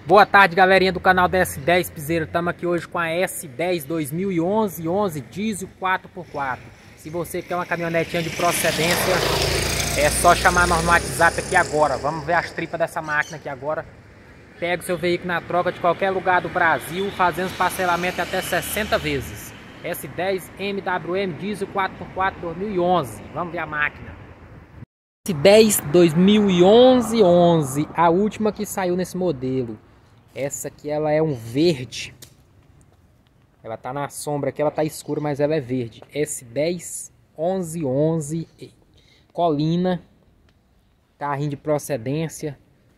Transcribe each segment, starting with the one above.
Boa tarde, galerinha do canal da S10 Piseiro. Estamos aqui hoje com a S10 2011 diesel 4x4. Se você quer uma caminhonetinha de procedência, é só chamar nós no WhatsApp aqui agora. Vamos ver as tripas dessa máquina aqui agora. Pega o seu veículo na troca de qualquer lugar do Brasil, fazendo parcelamento até 60 vezes. S10 MWM diesel 4x4 2011. Vamos ver a máquina. S10 2011, a última que saiu nesse modelo. Essa aqui ela é um verde. Ela tá na sombra aqui, ela tá escura, mas ela é verde. S10 1111 Colina. Carrinho de procedência.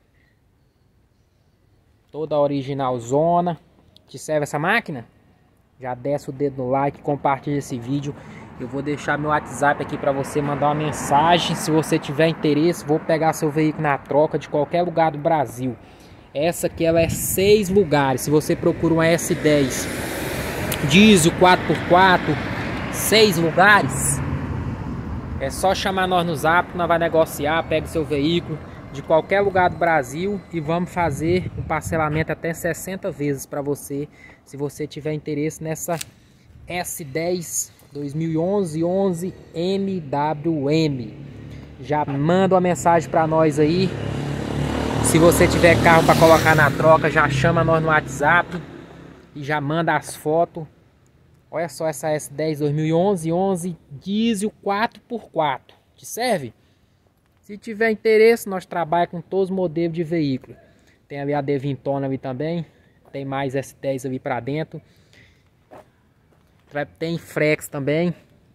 Toda original zona. Te serve essa máquina? Já desce o dedo no like, compartilha esse vídeo. Eu vou deixar meu WhatsApp aqui para você mandar uma mensagem. Se você tiver interesse, vou pegar seu veículo na troca de qualquer lugar do Brasil. Essa aqui ela é 6 lugares. Se você procura uma S10 diesel 4x4, 6 lugares, é só chamar nós no Zap, nós vai negociar, pega o seu veículo de qualquer lugar do Brasil e vamos fazer um parcelamento até 60 vezes para você, se você tiver interesse nessa S10 2011 MWM. Já manda uma mensagem para nós aí. Se você tiver carro para colocar na troca, já chama nós no WhatsApp e já manda as fotos. Olha só essa S10 2011 diesel 4x4. Te serve? Se tiver interesse, nós trabalhamos com todos os modelos de veículo. Tem ali a Devintona ali também. Tem mais S10 ali para dentro. Tem Frex também.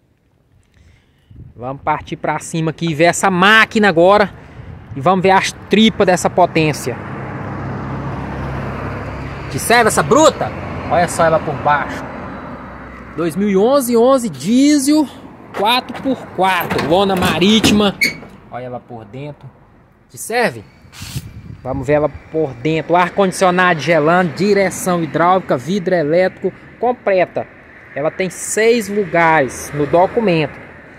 Vamos partir para cima aqui e ver essa máquina agora. E vamos ver as tripas dessa potência. Te serve essa bruta? Olha só ela por baixo. 2011 diesel 4x4. Lona marítima. Olha ela por dentro. Te serve? Vamos ver ela por dentro. Ar-condicionado gelando, direção hidráulica, vidro elétrico completa. Ela tem 6 lugares no documento.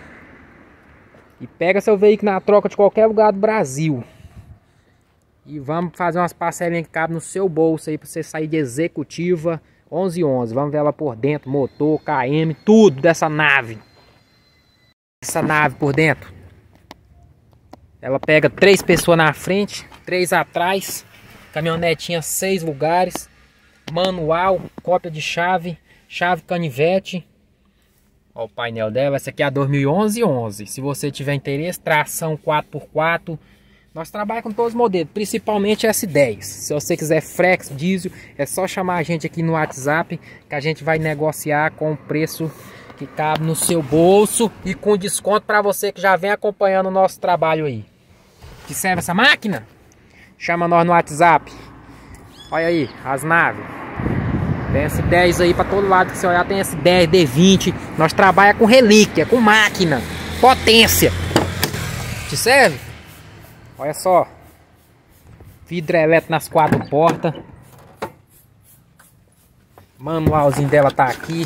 E pega seu veículo na troca de qualquer lugar do Brasil. E vamos fazer umas parcelinhas que cabem no seu bolso aí para você sair de executiva 1111. Vamos ver ela por dentro, motor, KM, tudo dessa nave. Essa nave por dentro. Ela pega 3 pessoas na frente, 3 atrás. Caminhonetinha 6 lugares. Manual, cópia de chave, chave canivete. Olha o painel dela, essa aqui é a 2011. Se você tiver interesse, tração 4x4. Nós trabalhamos com todos os modelos, principalmente S10. Se você quiser Frex, diesel, é só chamar a gente aqui no WhatsApp, que a gente vai negociar com o preço que cabe no seu bolso e com desconto para você que já vem acompanhando o nosso trabalho aí. Que serve essa máquina? Chama nós no WhatsApp. Olha aí, as naves. Tem S10 aí para todo lado que você olhar, tem S10, D20. Nós trabalhamos com relíquia, com máquina, potência. Te serve? Olha só. Vidro elétrico nas 4 portas. Manualzinho dela tá aqui.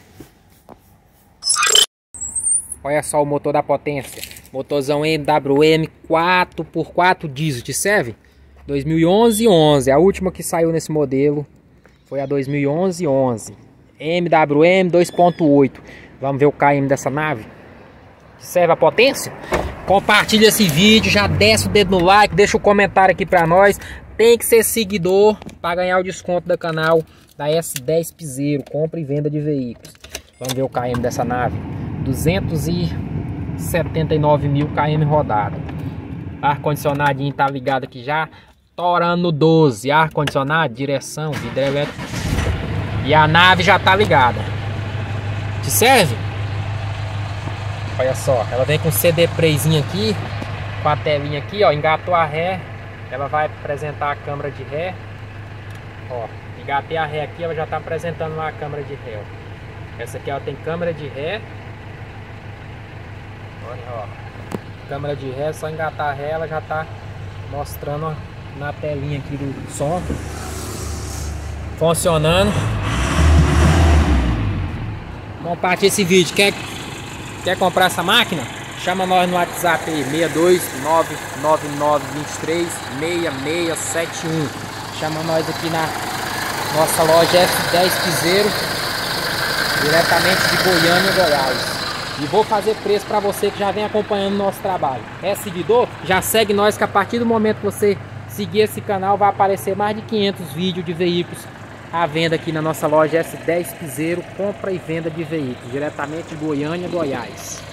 Olha só o motor da potência. Motorzão MWM 4x4 diesel. Te serve? 2011. A última que saiu nesse modelo foi a 2011 MWM 2.8. Vamos ver o KM dessa nave. Serve a potência? Compartilha esse vídeo, já desce o dedo no like, deixa o comentário aqui pra nós. Tem que ser seguidor para ganhar o desconto do canal da S10 Piseiro, compra e venda de veículos. Vamos ver o KM dessa nave. 279 mil km rodado. Ar-condicionadinho tá ligado aqui já. Torando no 12, ar-condicionado, direção, vidro elétrico. E a nave já tá ligada. Te serve? Olha só, ela vem com CD playzinho aqui, com a telinha aqui, ó, engatou a ré, ela vai apresentar a câmera de ré. Ó, engatei a ré aqui, ela já tá apresentando uma câmera de ré. Ó. Essa aqui ela tem câmera de ré. Olha, ó. Câmera de ré, só engatar a ré, ela já tá mostrando, ó, na telinha aqui do som funcionando. Compartilhe esse vídeo. Quer comprar essa máquina? Chama nós no WhatsApp aí, 62 99923 6671. Chama nós aqui na nossa loja S10 Piseiro, diretamente de Goiânia, Goiás. E vou fazer preço para você que já vem acompanhando o nosso trabalho. É seguidor? Já segue nós, que a partir do momento que você seguir esse canal vai aparecer mais de 500 vídeos de veículos à venda aqui na nossa loja S10 Piseiro, compra e venda de veículos, diretamente de Goiânia, Goiás.